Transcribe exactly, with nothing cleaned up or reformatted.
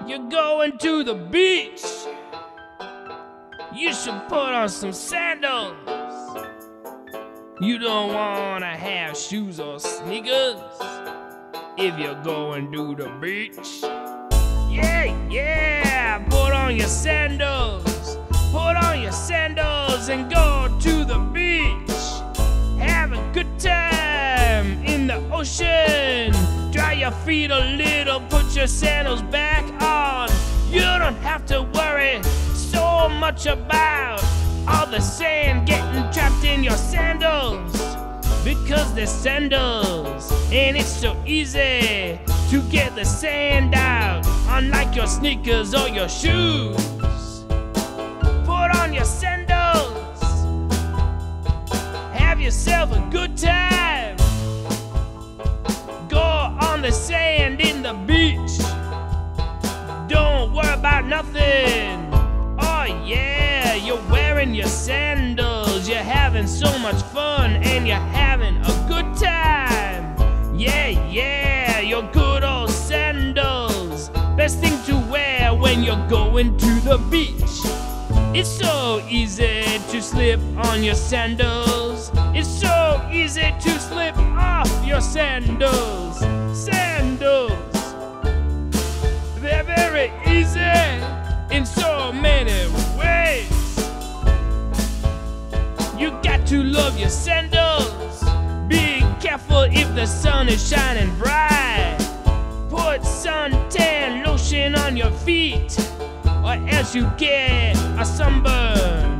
You're going to the beach. You should put on some sandals. You don't wanna have shoes or sneakers if you're going to the beach. Yeah, yeah, put on your sandals. Put on your sandals and go to the beach. Have a good time in the ocean. Dry your feet a little, put your sandals back on. You don't have to worry so much about all the sand getting trapped in your sandals, because they're sandals and it's so easy to get the sand out, unlike your sneakers or your shoes. Put on your sandals, have yourself a good time. Go on the sand in the beach, don't worry about nothing. Oh yeah, you're wearing your sandals, you're having so much fun and you're having a good time. Yeah, yeah, your good old sandals, best thing to wear when you're going to the beach. It's so easy to slip on your sandals. It's so easy to slip off your sandals. Sandals, they're very easy in so many ways. You got to love your sandals. Be careful if the sun is shining bright. Put suntan lotion on your feet, or else you get a sunburn.